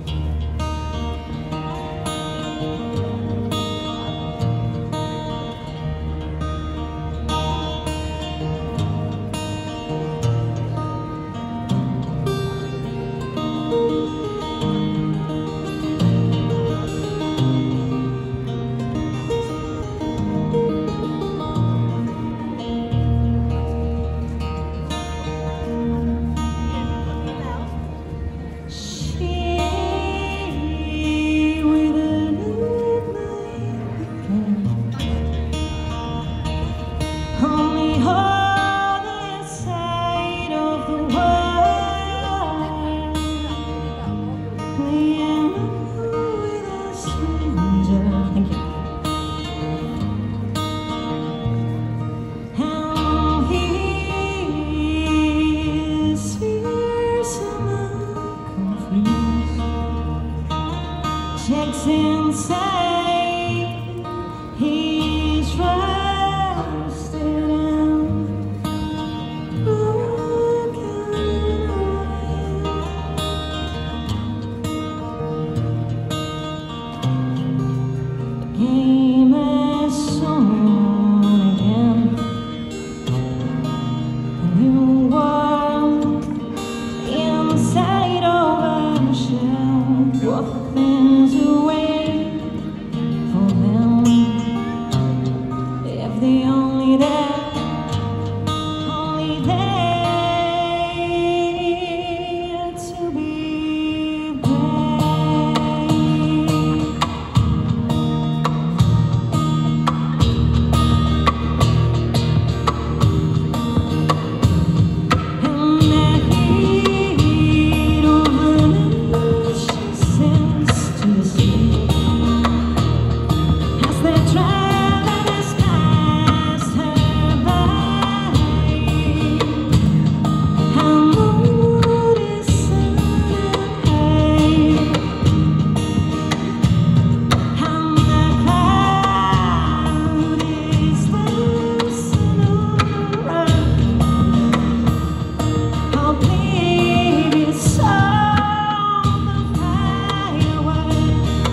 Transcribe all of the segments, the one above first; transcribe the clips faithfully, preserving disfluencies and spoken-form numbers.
Checks inside, he's rusted and broken away. The game is on again. A new world inside of a shell. What things away for them, if they only there, only there to be brave. And the heat of the nation sends to the sea. As they traverse past her by, how mood is high, how the cloud is loosened around. How big is all the fireworks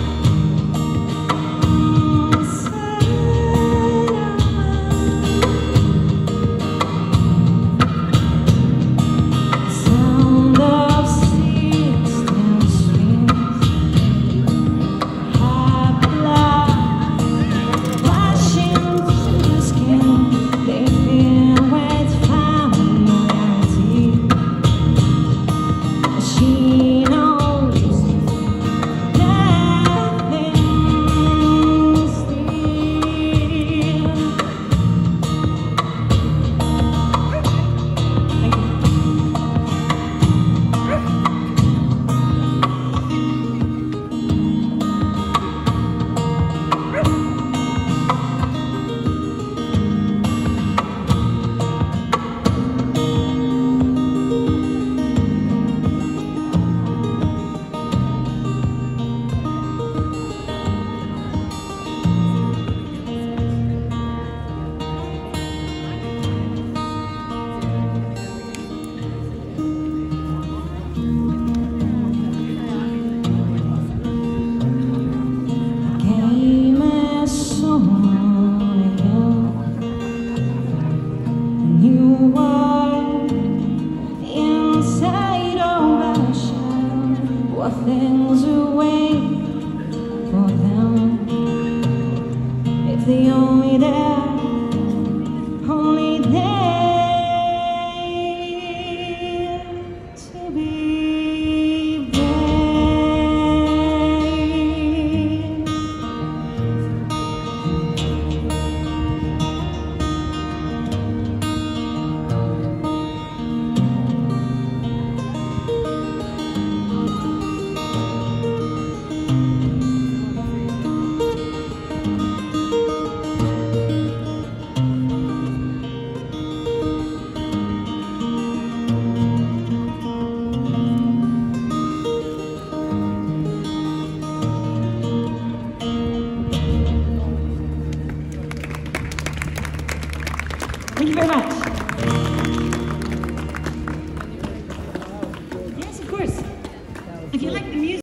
sound of sixteen strings, high blood flashing through the skin. They feel with familiarity. She knows nothing still. Game is on again. A new world inside of a shell. What things await for them, if they only there, only there to be brave. Thank you very much.